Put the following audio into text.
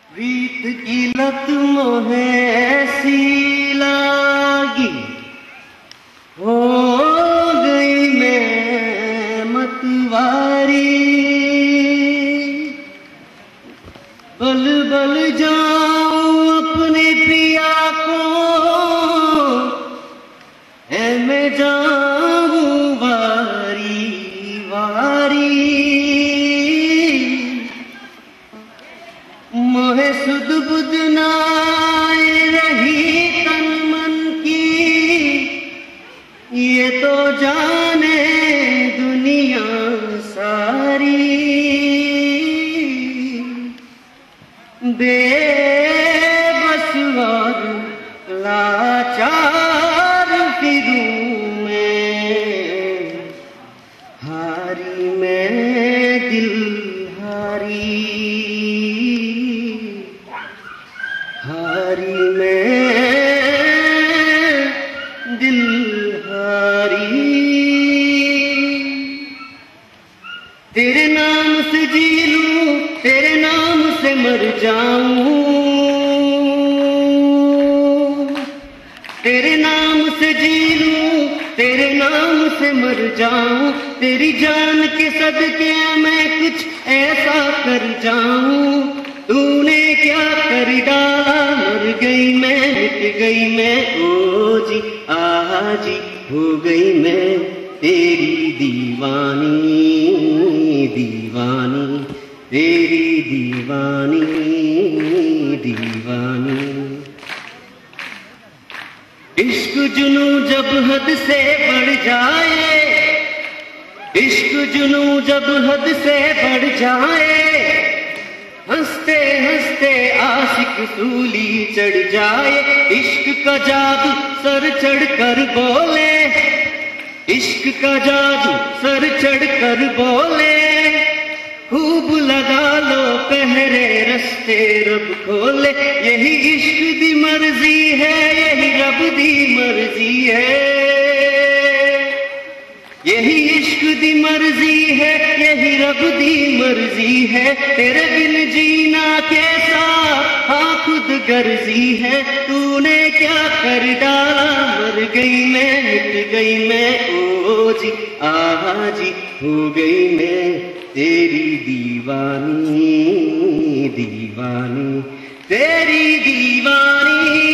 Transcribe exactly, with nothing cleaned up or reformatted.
प्रीत की लत मोहे ऐसी लागी, हो गई मैं मतवारी। बल बल जाऊं अपने प्रिया को, है मैं जाऊं वारी वारी। मोहे सुध बुध नाय रही तन मन की, ये तो जाने दुनिया सारी। बेबस और लाचार फिरूं मैं, हारी मैं दिल हारी, हारी मैं दिल हारी। तेरे नाम से जी लूं, तेरे नाम से मर जाऊं, तेरे नाम से जी लूं, तेरे नाम से मर जाऊं। तेरी जान के सदके मैं कुछ ऐसा कर जाऊं। तूने क्या कर डाला, मर गई मैं, मिट गई मैं, ओ जी आहा जी, हो गई मैं तेरी दीवानी, दीवानी तेरी दीवानी, दीवानी। इश्क जुनू जब हद से बढ़ जाए, इश्क जुनू जब हद से बढ़ जाए, हंसते हंसते आशिक सूली चढ़ जाए। इश्क का जादू सर चढ़ कर बोले, इश्क का जादू सर चढ़ कर बोले, खूब लगा लो पहरे रस्ते रब खोले। यही इश्क दी मर्जी है, यही रब दी मर्जी है, यही इश्क दी मर्जी है, यही रब दी मर्जी है। तेरे बिन जीना कैसा, हाँ खुद गर्जी है। तूने क्या कर डाला, मर गई मैं, मिट गई मैं, ओ जी आहा जी, हो गई मैं तेरी दीवानी, दीवानी तेरी दीवानी।